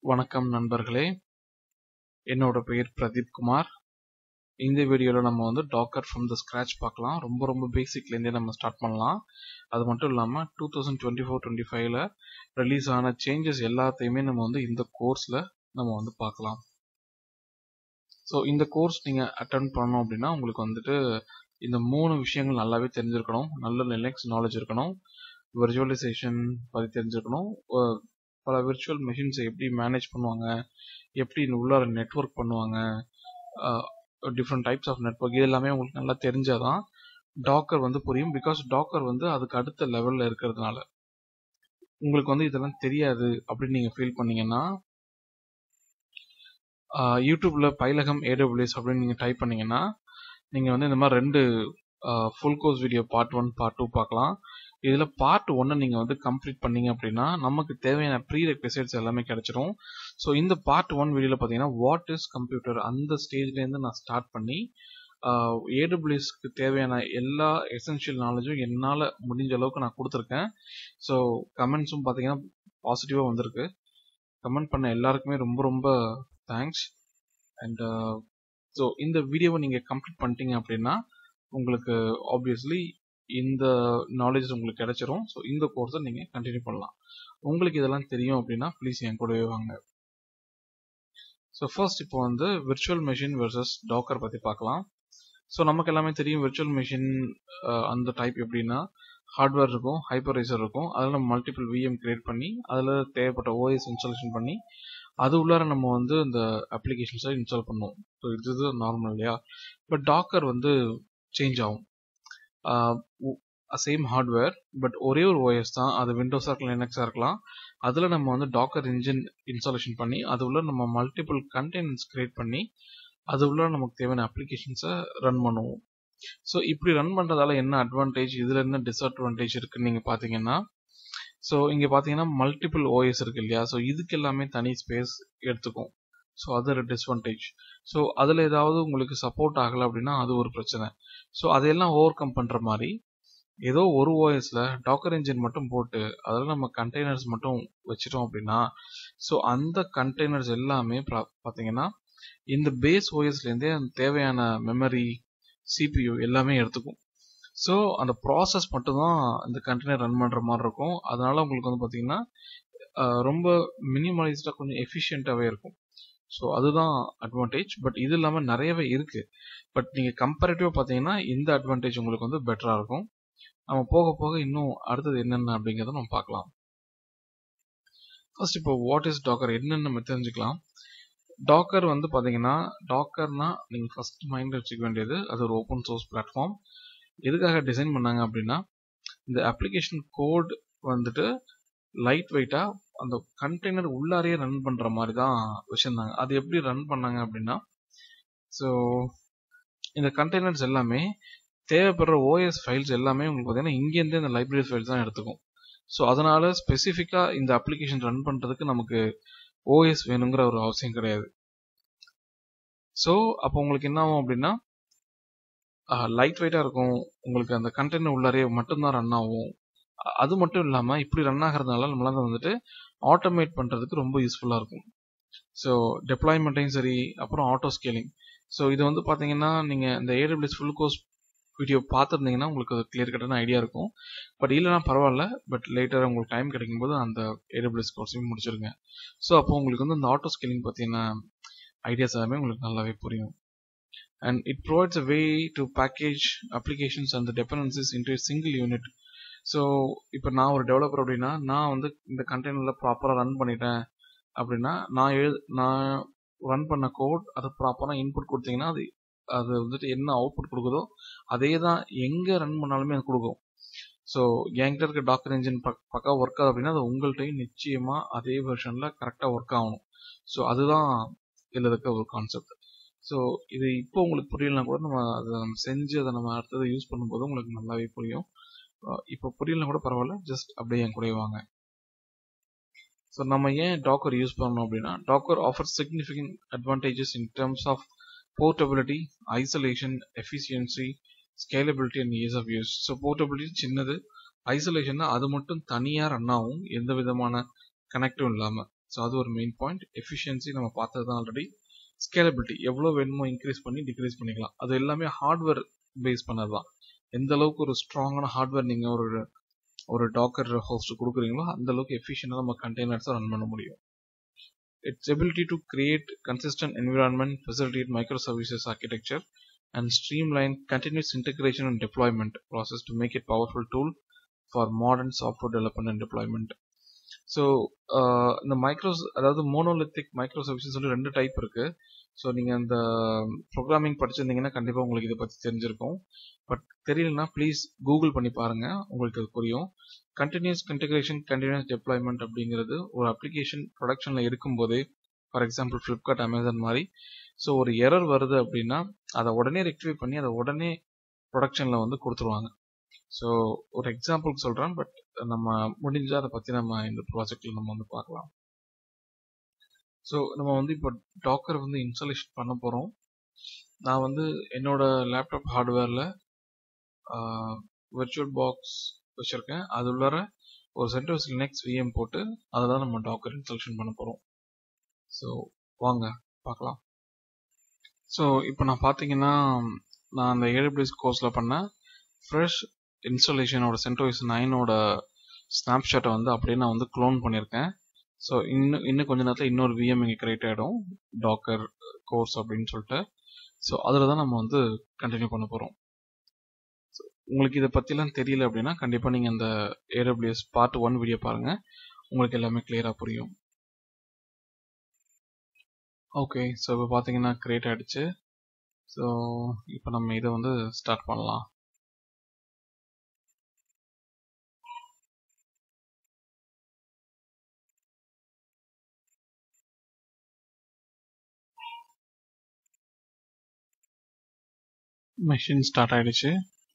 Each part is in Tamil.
வணக்கம் நண்பர்களே, என்னோட பெயர் பிரதீப் குமார். இந்த வீடியோவில் நம்ம வந்து டாக்கர் ஃப்ரம் த ஸ்க்ராட்ச் பார்க்கலாம். ரொம்ப பேசிக்லேருந்தே நம்ம ஸ்டார்ட் பண்ணலாம். அது மட்டும் இல்லாமல் 2024-25ல் ரிலீஸ் ஆன சேஞ்சஸ் எல்லாத்தையுமே நம்ம வந்து இந்த கோர்ஸில் நம்ம வந்து பார்க்கலாம். ஸோ இந்த கோர்ஸ் நீங்கள் அட்டெண்ட் பண்ணணும் அப்படின்னா உங்களுக்கு வந்துட்டு இந்த 3 விஷயங்கள் நல்லாவே தெரிஞ்சிருக்கணும். நல்ல லினக்ஸ் நாலேஜ் இருக்கணும், விர்ச்சுவலைசேஷன் பற்றி தெரிஞ்சிருக்கணும், பல விர்ச்சுவல் மெஷின்ஸை எப்படி மேனேஜ் பண்ணுவாங்க, எப்படி உள்ளார நெட்வொர்க் பண்ணுவாங்க, டிஃப்ரெண்ட் டைப்ஸ் ஆஃப் நெட்வொர்க், இது எல்லாமே உங்களுக்கு நல்லா தெரிஞ்சாதான் டாக்கர் வந்து புரியும். பிகாஸ் டாக்கர் வந்து அதுக்கு அடுத்த லெவலில் இருக்கிறதுனால. உங்களுக்கு வந்து இதெல்லாம் தெரியாது அப்படின்னு நீங்கள் ஃபீல் பண்ணீங்கன்னா யூடியூப்ல பைலகம் AWS அப்படின்னு நீங்கள் டைப் பண்ணீங்கன்னா நீங்கள் வந்து இந்த மாதிரி 2 full course video part 1 part 2 பார்க்கலாம். இதில் பார்ட் 1 நீங்கள் வந்து கம்ப்ளீட் பண்ணீங்க அப்படின்னா நமக்கு தேவையான ப்ரீ ரெக்விசைட்ஸ் எல்லாமே கிடைச்சிரும். ஸோ இந்த பார்ட் 1 வீடியோவில் பார்த்தீங்கன்னா வாட் இஸ் கம்ப்யூட்டர் அந்த ஸ்டேஜ்லேருந்து நான் ஸ்டார்ட் பண்ணி AWSக்கு தேவையான எல்லா எசென்ஷியல் நாலேஜும் என்னால் முடிஞ்ச அளவுக்கு நான் கொடுத்துருக்கேன். ஸோ கமெண்ட்ஸும் பார்த்தீங்கன்னா பாசிட்டிவாக வந்திருக்கு. கமெண்ட் பண்ண எல்லாருக்குமே ரொம்ப தேங்க்ஸ். அண்ட் ஸோ இந்த வீடியோவை நீங்கள் கம்ப்ளீட் பண்ணிட்டீங்க அப்படின்னா உங்களுக்கு ஆப்வியஸ்லி இந்த நாலேஜ் உங்களுக்கு கிடைச்சிரும். ஸோ இந்த கோர்ஸை நீங்கள் கண்டினியூ பண்ணலாம். உங்களுக்கு இதெல்லாம் தெரியும் அப்படின்னா ப்ளீஸ் என் கூடவே வாங்க. ஸோ ஃபர்ஸ்ட் இப்போ வந்து விர்ச்சுவல் மெஷின் வெர்சஸ் டாக்கர் பற்றி பார்க்கலாம். ஸோ நமக்கு எல்லாமே தெரியும் விர்ச்சுவல் மெஷின் அந்த டைப் எப்படின்னா ஹார்ட்வேர் இருக்கும், ஹைப்பர்வைசர் இருக்கும், அதில் நம்ம மல்டிபிள் VM கிரியேட் பண்ணி அதில் தேவைப்பட்ட OS இன்ஸ்டாலேஷன் பண்ணி அது உள்ளார நம்ம வந்து இந்த அப்ளிகேஷன்ஸை இன்ஸ்டால் பண்ணுவோம். ஸோ இது நார்மல் இல்லையா? பட் டாக்கர் வந்து சேஞ்ச் ஆகும். சேம் ஹார்ட்வேர் பட் ஒரே ஒரு OS தான். அது விண்டோஸாக இருக்கலாம், லினக்ஸாக இருக்கலாம். அதில் நம்ம வந்து டாக்கர் இன்ஜின் இன்ஸ்டாலேஷன் பண்ணி அது உள்ள நம்ம மல்டிபிள் கண்டெய்னர்ஸ் கிரியேட் பண்ணி அது உள்ள நமக்கு தேவையான அப்ளிகேஷன்ஸை ரன் பண்ணுவோம். ஸோ இப்படி ரன் பண்ணுறதால என்ன அட்வான்டேஜ், இதில் என்ன டிஸ்அட்வான்டேஜ் இருக்குன்னு நீங்கள் பார்த்தீங்கன்னா, ஸோ இங்கே பார்த்தீங்கன்னா மல்டிபிள் OS இருக்கு இல்லையா? ஸோ இதுக்கு எல்லாமே தனி ஸ்பேஸ் எடுத்துக்கும். ஸோ அது ஒரு டிஸ்அட்வான்டேஜ். ஸோ அதில் ஏதாவது உங்களுக்கு சப்போர்ட் ஆகலை அப்படின்னா அது ஒரு பிரச்சனை. ஸோ அதையெல்லாம் ஓவர் கம் பண்ணுற மாதிரி ஏதோ ஒரு OSல டாக்கர் இன்ஜின் மட்டும் போட்டு அதில் நம்ம கண்டெய்னர்ஸ் மட்டும் வச்சிட்டோம் அப்படின்னா ஸோ அந்த கண்டெய்னர்ஸ் எல்லாமே பார்த்தீங்கன்னா இந்த பேஸ் OSலேருந்தே அந்த தேவையான மெமரி, CPU எல்லாமே எடுத்துக்கும். ஸோ அந்த ப்ராசஸ் மட்டும்தான் இந்த கண்டெய்னர் ரன் பண்ணுற மாதிரி இருக்கும். அதனால உங்களுக்கு வந்து பார்த்தீங்கன்னா ரொம்ப மினிமலைஸ்டாக கொஞ்சம் எஃபிஷியண்ட்டாகவே இருக்கும். ஸோ அதுதான் அட்வான்டேஜ். பட் இது இல்லாமல் நிறையவே இருக்குது. பட் நீங்கள் கம்பேரிட்டிவாக பார்த்தீங்கன்னா இந்த அட்வான்டேஜ் உங்களுக்கு வந்து பெட்டராக இருக்கும். நம்ம போக போக இன்னும் அடுத்தது என்னென்ன அப்படிங்கிறத நம்ம பார்க்கலாம். ஃபர்ஸ்ட் இப்போ வாட் இஸ் டாக்கர் என்னன்னு நம்ம தெரிஞ்சுக்கலாம். டாக்கர் வந்து பார்த்தீங்கன்னா டாக்கர்னா நீங்கள் ஃபர்ஸ்ட் மைண்டில் வச்சுக்க வேண்டியது அது ஒரு ஓப்பன் சோர்ஸ் பிளாட்ஃபார்ம். எதுக்காக டிசைன் பண்ணாங்க அப்படின்னா இந்த அப்ளிகேஷன் கோட் வந்துட்டு லைட் வெயிட்டாக அந்த கண்டெய்னர் உள்ளாரையே ரன் பண்ணுற மாதிரி தான் வச்சுருந்தாங்க. அது எப்படி ரன் பண்ணாங்க அப்படின்னா ஸோ இந்த கண்டெய்னர்ஸ் எல்லாமே தேவைப்படுற OS ஃபைல்ஸ் எல்லாமே உங்களுக்கு பார்த்தீங்கன்னா இங்கேருந்தே இந்த லைப்ரரி ஃபைல்ஸ் தான் எடுத்துக்கும். ஸோ அதனால ஸ்பெசிஃபிக்காக இந்த அப்ளிகேஷன் ரன் பண்ணுறதுக்கு நமக்கு OS வேணுங்கிற ஒரு அவசியம் கிடையாது. ஸோ அப்போ உங்களுக்கு என்ன ஆகும் அப்படின்னா லைட் வெயிட்டாக இருக்கும், உங்களுக்கு அந்த கண்டெய்னர் உள்ளாரே மட்டும்தான் ரன் ஆகும். அது மட்டும் இல்லாமல் இப்படி ரன் ஆகிறதுனால நம்மளால வந்துட்டு ஆட்டோமேட் பண்ணுறதுக்கு ரொம்ப யூஸ்ஃபுல்லாக இருக்கும். ஸோ டெப்ளாய்மெண்ட்டையும் சரி, அப்புறம் ஆட்டோ ஸ்கேலிங். ஸோ இது வந்து பார்த்தீங்கன்னா நீங்கள் இந்த AWS ஃபுல் கோர்ஸ் வீடியோ பார்த்துருந்தீங்கன்னா உங்களுக்கு அது கிளியர் கட்டான ஐடியா இருக்கும். பட் இல்லைனா பரவாயில்ல, பட் லேட்டர் உங்களுக்கு டைம் கிடைக்கும்போது அந்த AWS கோர்ஸையும் முடிச்சிருங்க. ஸோ அப்போ உங்களுக்கு வந்து அந்த ஆட்டோ ஸ்கேலிங் பற்றின ஐடியாஸ் எல்லாமே உங்களுக்கு நல்லாவே புரியும். And it provides a way to package applications and the dependencies into a single unit. So இப்போ நான் ஒரு டெவலப்பர் அப்படின்னா நான் வந்து இந்த கண்டெய்னரில் ப்ராப்பராக ரன் பண்ணிட்டேன் அப்படின்னா நான் ரன் பண்ண கோட் அது ப்ராப்பராக இன்புட் கொடுத்தீங்கன்னா அது வந்துட்டு என்ன அவுட்புட் கொடுக்குதோ அதே தான் எங்கே ரன் பண்ணாலுமே அது கொடுக்கும். ஸோ என்கிட்ட இருக்க டாக்கர் இன்ஜின் பக்கா ஒர்க் ஆகுது அப்படின்னா அது உங்கள்கிட்டையும் நிச்சயமாக அதே வெர்ஷனில் கரெக்டாக ஒர்க் ஆகணும். ஸோ அதுதான் இதில் இருக்க ஒரு கான்செப்ட். ஸோ இது இப்போ உங்களுக்கு புரியலனா கூட நம்ம செஞ்சு அதை நம்ம அடுத்தது யூஸ் பண்ணும்போது உங்களுக்கு நல்லாவே புரியும். இப்போ புரியலனா கூட பரவாயில்ல, ஜஸ்ட் அப்படியே என் கூட வாங்க. ஸோ நம்ம ஏன் டாக்கர் யூஸ் பண்ணணும் அப்படின்னா docker offer significant advantages in terms of portability, isolation, efficiency, scalability and ease of use. So portability சின்னது, ஐசோலேஷன்னா அது மட்டும் தனியாக ரன் ஆகும் எந்த விதமான கனெக்டும் இல்லாமல். ஸோ அது ஒரு மெயின் பாயிண்ட். எஃபிஷியன்சி நம்ம பார்த்தது தான் ஆல்ரெடி. ஸ்கேலபிலிட்டி எவ்வளோ வேணுமோ இன்க்ரீஸ் பண்ணி டிக்ரீஸ் பண்ணிக்கலாம். அது எல்லாமே ஹார்ட்வேர் பேஸ் பண்ணது தான். எந்த அளவுக்கு ஒரு ஸ்ட்ராங்கான ஹார்ட்வேர் நீங்கள் ஒரு டாக்கர் ஹோஸ்ட் கொடுக்குறீங்களோ அந்த அளவுக்கு எஃபிஷியண்டாக நம்ம கண்டெய்னர்ஸை ரன் பண்ண முடியும். Its ability to create consistent environment, facilitate microservices architecture, and streamline continuous integration and deployment process to make it powerful tool for modern software development and deployment. So இந்த அதாவது மோனோலித்திக் மைக்ரோ சர்வீசஸ் சொல்லி 2 டைப் இருக்கு. ஸோ நீங்கள் இந்த ப்ரோக்ராமிங் படிச்சிருந்தீங்கன்னா கண்டிப்பாக உங்களுக்கு இதை பற்றி தெரிஞ்சிருக்கும். பட் தெரியலனா ப்ளீஸ் கூகுள் பண்ணி பாருங்க, உங்களுக்கு அது புரியும். கண்டினியூஸ் இன்டெகிரேஷன், கண்டினியூஸ் டெப்ளாய்மெண்ட் அப்படிங்கிறது ஒரு அப்ளிகேஷன் ப்ரொடக்ஷனில் இருக்கும்போதே, ஃபார் எக்ஸாம்பிள் ஃப்ளிப்கார்ட், அமேசான் மாதிரி, ஸோ ஒரு எரர் வருது அப்படின்னா அதை உடனே ரெக்டிஃபை பண்ணி அதை உடனே ப்ரொடக்ஷனில் வந்து கொடுத்துருவாங்க. ஸோ ஒரு எக்ஸாம்பிளுக்கு சொல்கிறேன், பட் நம்ம முடிஞ்சால் அதை பற்றி நம்ம இந்த ப்ராஜெக்டில் நம்ம வந்து பார்க்கலாம். ஸோ நம்ம வந்து இப்போ டாக்கர் வந்து இன்ஸ்டாலேஷன் பண்ண போகிறோம். நான் வந்து என்னோட லேப்டாப் ஹார்ட்வேரில் விர்ச்சுவல் பாக்ஸ் வச்சுருக்கேன். அது உள்ளார ஒரு CentOS Linux VM போட்டு அதை தான் நம்ம டாக்கர் இன்ஸ்டாலேஷன் பண்ண போகிறோம். ஸோ வாங்க பார்க்கலாம். ஸோ இப்போ நான் பார்த்தீங்கன்னா நான் அந்த AWS கோர்ஸில் பண்ண ஃப்ரெஷ் இன்ஸ்டாலேஷனோட CentOS 9ஓட ஸ்னாப்ஷாட்டை வந்து அப்படியே நான் வந்து க்ளோன் பண்ணியிருக்கேன். ஸோ இன்னும் கொஞ்ச நேரத்தில் இன்னொரு VM இங்கே கிரியேட் ஆகிடும், டாக்கர் கோர்ஸ் அப்படின்னு சொல்லிட்டு. ஸோ அதில் தான் நம்ம வந்து கண்டினியூ பண்ண போகிறோம். உங்களுக்கு இதை பற்றிலாம் தெரியல அப்படின்னா கண்டிப்பாக நீங்கள் அந்த AWS பார்ட் 1 வீடியோ பாருங்கள், உங்களுக்கு எல்லாமே கிளியராக புரியும். ஓகே, ஸோ இப்போ பார்த்தீங்கன்னா கிரியேட் ஆகிடுச்சு. ஸோ இப்போ நம்ம இதை வந்து ஸ்டார்ட் பண்ணலாம். மெஷின் ஸ்டார்ட் ஆயிடுச்சு.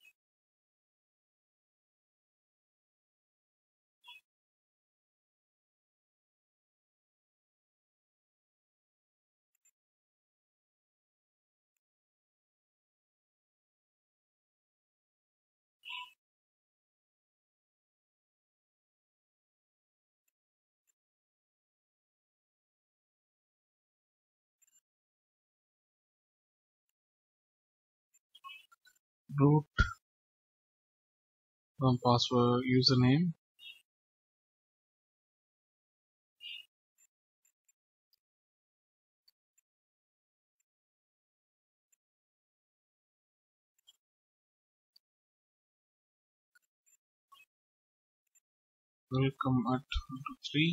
root password username, welcome at 123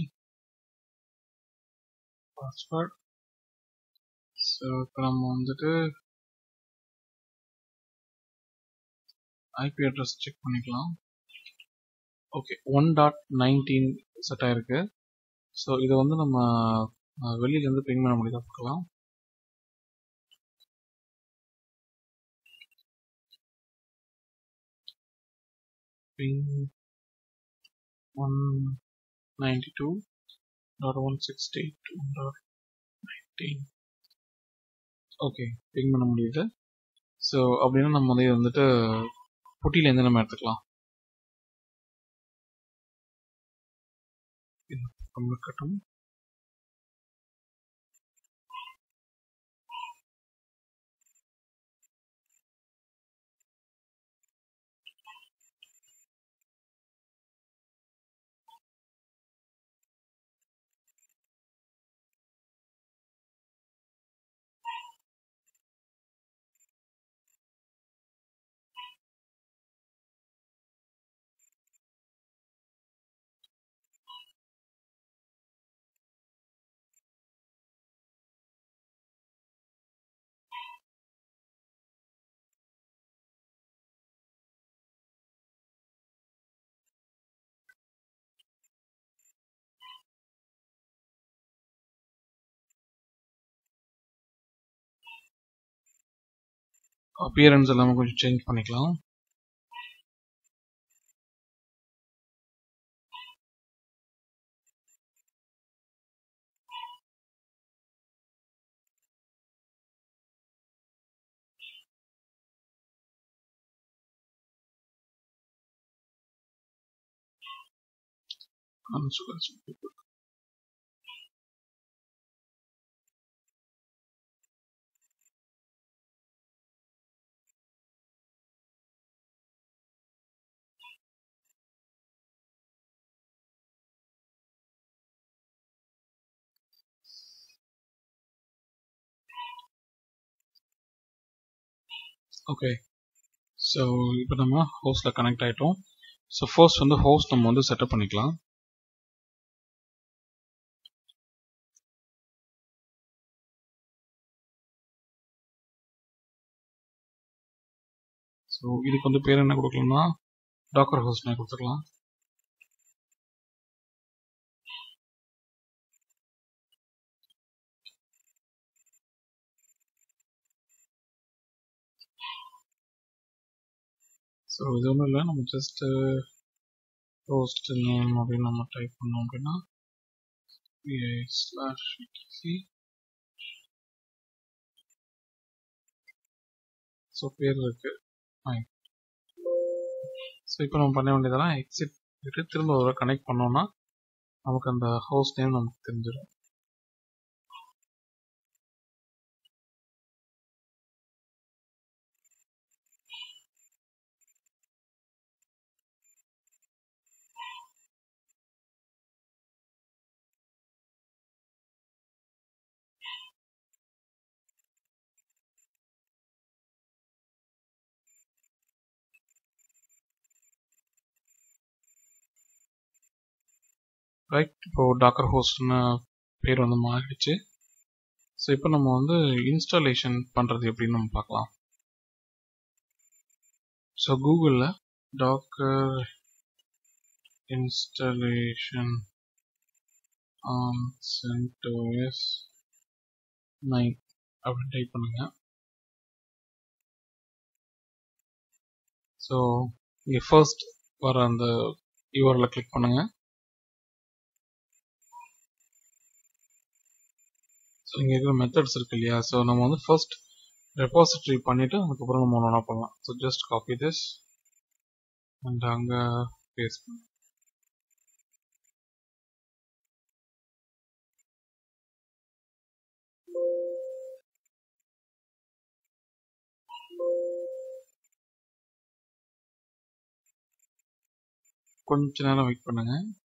password. So இப்போ நம்ம வந்துட்டு ஐபி அட்ரஸ் செக் பண்ணிக்கலாம். ஓகே, 1.19 செட் ஆயிருக்கு. ஸோ இதை வந்து நம்ம வெளியிலேருந்து பிங் பண்ண முடியுதா பார்க்கலாம். பிங் 192.168.19. ஓகே, பிங் பண்ண முடியுது. ஸோ அப்படின்னா நம்ம வந்து வந்துட்டு புட்டியிலேருந்து நம்ம எடுத்துக்கலாம். இருக்கட்டும். அப்பியரன்ஸ் எல்லாமே கொஞ்சம் சேஞ்ச் பண்ணிக்கலாம். ஓகே, ஸோ இப்போ நம்ம ஹோஸ்ட்டில் கனெக்ட் ஆகிட்டோம். ஸோ ஃபர்ஸ்ட் வந்து ஹோஸ்ட் நம்ம வந்து செட்டப் பண்ணிக்கலாம். ஸோ இதுக்கு வந்து பேர் என்ன கொடுக்கலாம்னா டாக்கர் ஹோஸ்ட்னே கொடுத்துக்கலாம். ஸோ இது ஒன்றும் இல்லை, நம்ம ஜஸ்ட் ஹோஸ்ட் நேம் அப்படின்னு நம்ம டைப் பண்ணோம் அப்படின்னா /etc. ஸோ பேர் இருக்கு. ஸோ இப்போ நம்ம பண்ண வேண்டியதெல்லாம் எக்ஸிட் விட்டு திரும்ப ஒரு கனெக்ட் பண்ணோம்னா நமக்கு அந்த ஹோஸ்ட் நேம் நமக்கு தெரிஞ்சிடும். ரைட், இப்போ டாக்கர் ஹோஸ்ட்னு பேர் வந்து மாறிடுச்சு. ஸோ இப்போ நம்ம வந்து இன்ஸ்டாலேஷன் பண்ணுறது எப்படின்னு நம்ம பார்க்கலாம். ஸோ கூகுளில் டாக்கர் இன்ஸ்டாலேஷன் ஆன் CentOS 9 அப்படின்னு டைப் பண்ணுங்க. ஸோ இங்கே ஃபர்ஸ்ட் வர அந்த URL கிளிக் பண்ணுங்க. ஸோ இங்கே இருக்கிற மெத்தட்ஸ் இருக்கு இல்லையா, ஸோ நம்ம வந்து ஃபர்ஸ்ட் ரெபாசிட்டரி பண்ணிவிட்டு அதுக்கப்புறம் நம்ம ஒன்றா பண்ணலாம். So just copy this and அங்கே பேஸ்ட் பண்ணு. கொஞ்ச நேரம் வெயிட் பண்ணுங்க.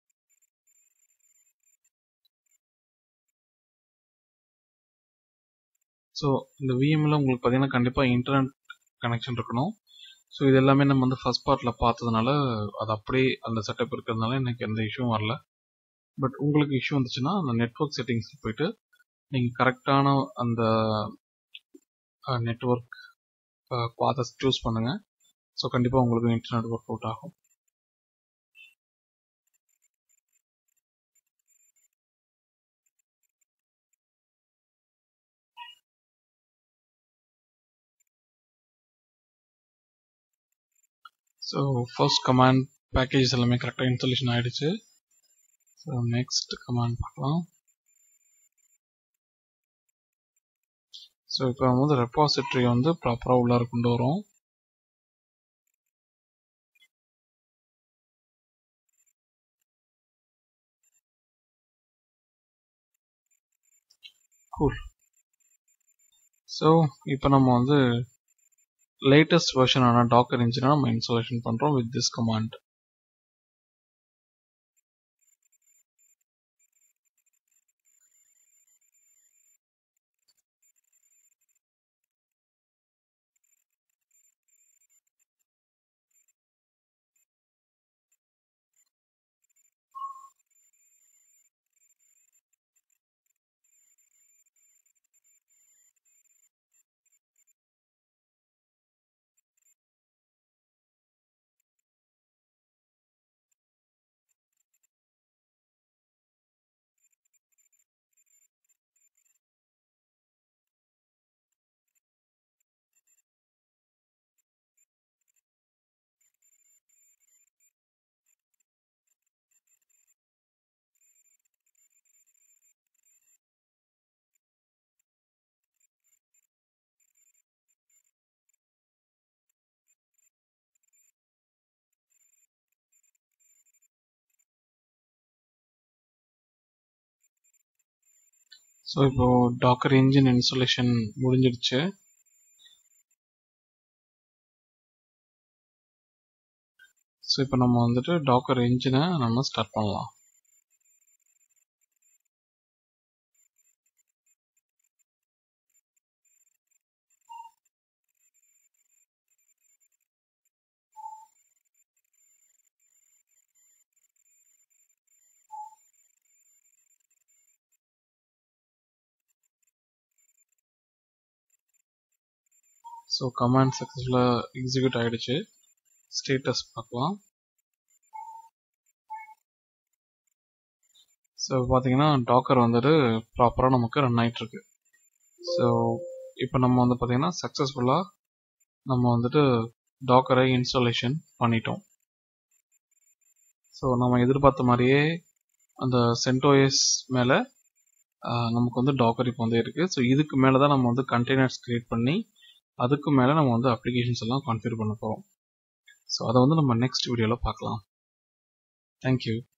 ஸோ இந்த VMல உங்களுக்கு பார்த்தீங்கன்னா கண்டிப்பாக இன்டர்நெட் கனெக்ஷன் இருக்கணும். ஸோ இது எல்லாமே நம்ம வந்து ஃபர்ஸ்ட் பார்ட்டில் பார்த்ததுனால அது அப்படியே அந்த செட்டப் இருக்கிறதுனால எனக்கு எந்த இஷ்யூவும் வரல. பட் உங்களுக்கு இஷ்யூ வந்துச்சுன்னா அந்த நெட்வொர்க் செட்டிங்ஸில் போயிட்டு நீங்கள் கரெக்டான அந்த நெட்வொர்க் பாத்தை சூஸ் பண்ணுங்கள். ஸோ கண்டிப்பாக உங்களுக்கு இன்டர்நெட் ஒர்க் அவுட் ஆகும். ஸோ ஃபர்ஸ்ட் கமாண்ட் பேக்கேஜஸ் எல்லாமே கரெக்டாக இன்ஸ்டாலேஷன் ஆகிடுச்சு. ஸோ நெக்ஸ்ட் கமாண்ட் பார்க்கலாம். ஸோ இப்போ நம்ம வந்து ரெபாசிட்டரி வந்து ப்ராப்பராக உள்ளார கொண்டு வரோம். கூல். ஸோ இப்போ நம்ம வந்து லேட்டஸ்ட் வெர்ஷனான டாக்கர் இன்ஜினை நம்ம இன்ஸ்டாலேஷன் பண்ணுறோம் வித் திஸ் கமாண்ட். ஸோ இப்போ டாக்கர் இன்ஜின் இன்ஸ்டாலேஷன் முடிஞ்சிடுச்சு. ஸோ இப்போ நம்ம வந்துட்டு டாக்கர் இன்ஜினை நம்ம ஸ்டார்ட் பண்ணலாம். ஸோ கமாண்ட் சக்ஸஸ்ஃபுல்லாக எக்ஸிக்யூட் ஆகிடுச்சு. ஸ்டேட்டஸ் பார்க்கலாம். ஸோ பார்த்தீங்கன்னா டாக்கர் வந்துட்டு ப்ராப்பராக நமக்கு ரன் ஆகிட்டுருக்கு. ஸோ இப்போ நம்ம வந்து பார்த்தீங்கன்னா சக்ஸஸ்ஃபுல்லாக நம்ம வந்துட்டு டாக்கரை இன்ஸ்டாலேஷன் பண்ணிட்டோம். ஸோ நம்ம எதிர்பார்த்த மாதிரியே அந்த CentOS மேலே நமக்கு வந்து டாக்கர் இப்போ வந்து இருக்குது. ஸோ இதுக்கு மேலே தான் நம்ம வந்து கண்டெய்னர்ஸ் கிரியேட் பண்ணி அதுக்கு மேலே நம்ம வந்து அப்ளிகேஷன்ஸ் எல்லாம் கான்ஃபிகர் பண்ண போகிறோம். ஸோ அதை வந்து நம்ம நெக்ஸ்ட் வீடியோவில் பார்க்கலாம். தேங்க்யூ.